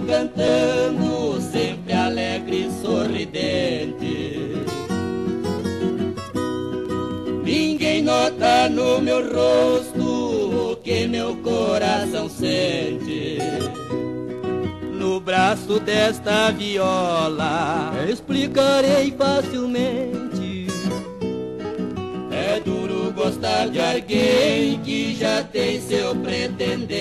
cantando, sempre alegre e sorridente. Ninguém nota no meu rosto o que meu coração sente. No braço desta viola explicarei facilmente. É duro gostar de alguém que já tem seu pretendente.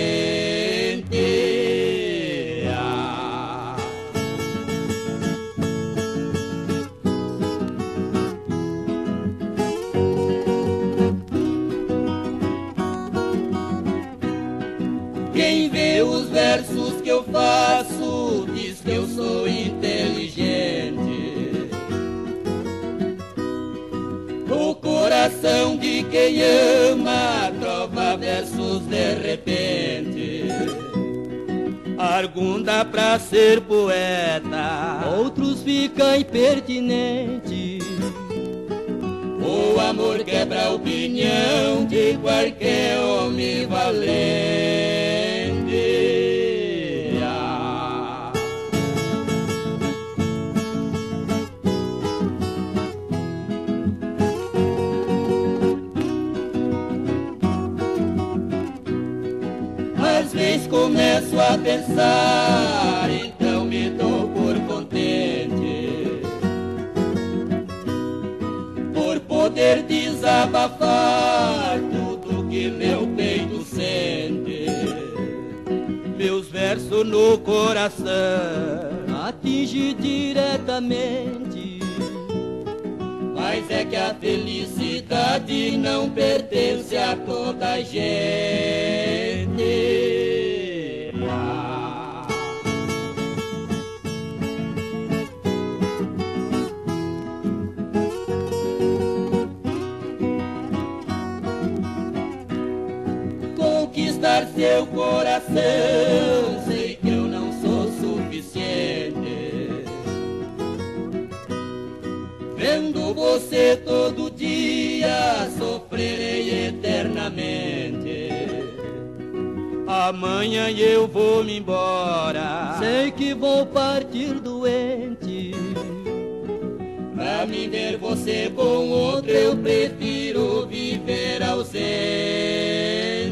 Ah. Quem vê os versos que eu faço diz que eu sou inteligente. O coração de quem ama trova versos de repente. Algum dá pra ser poeta, outros ficam impertinentes. O amor quebra a opinião de qualquer homem valente. Ah. Às vezes começo a pensar, então me dou por contente, por poder desabafar tudo que meu peito sente. Meus versos no coração atingem diretamente, mas é que a felicidade não pertence a toda a gente. Ah. Conquistar seu coração, sei que eu não sou suficiente. Vendo você todo dia, sofrerei eternamente. Amanhã eu vou me embora, sei que vou partir doente. Pra me ver você com outro, eu prefiro viver ausente.